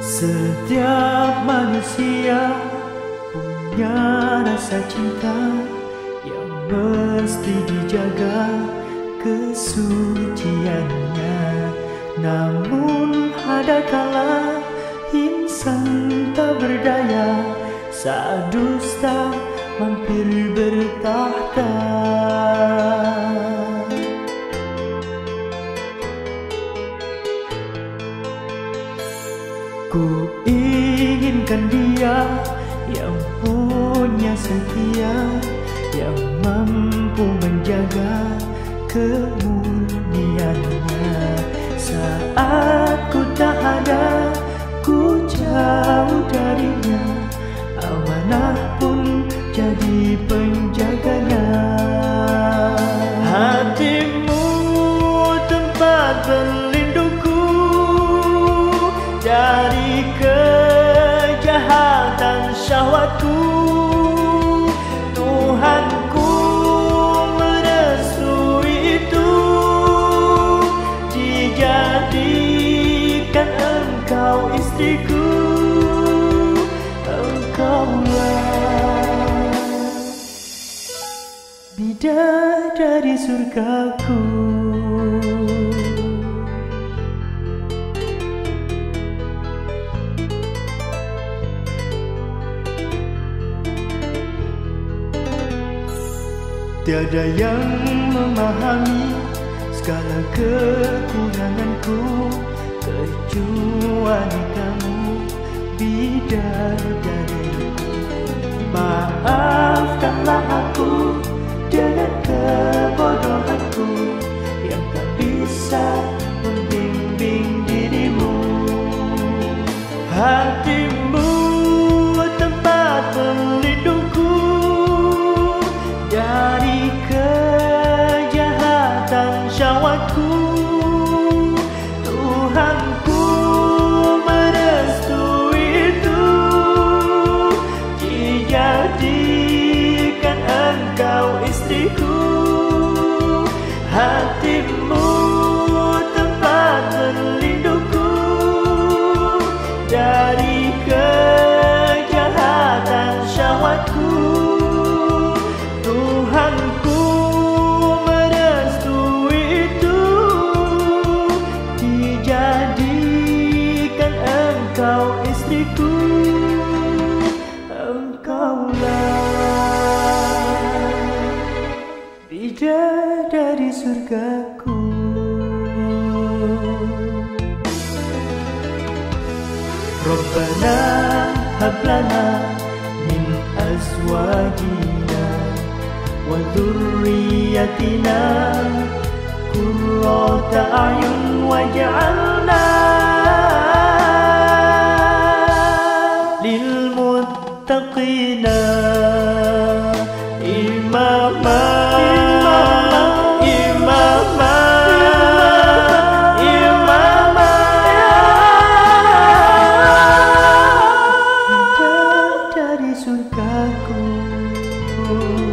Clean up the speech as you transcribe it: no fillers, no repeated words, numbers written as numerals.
Setiap manusia punya rasa cinta yang mesti dijaga kesuciannya. Namun ada kala insan tak berdaya saat dusta mampir bertahta. Ku inginkan dia yang punya setia, yang mampu menjaga kemurniannya. Saat ku tak ada, ku jauh darinya, amanah pun jadi penjaganya. Hatimu tempat berlindungku dari kejahatan syahwatku. Tuhanku merestui itu, dijadikan engkau istriku. Engkaulah bidadari surgaku. Tiada yang memahami segala kekuranganku kecuali kamu, bidadariku. Maafkanlah aku dengan kebodohanku yang tak bisa membimbing dirimu. Hatimu tempat berlindungku dari kejahatan syahwatku. Tuhanku merestui itu, dijadikan engkau istriku. Hatimu tempat berlindungku dari kejahatan syahwatku. Tuhanku merestui itu, dijadikan engkau istriku. Engkaulah bidadari surgaku. Rabbana hab lana min azwajina wa dhurriyyatina qurrata a'yun waj'alna lil muttaqina imama. Bidadari surgaku.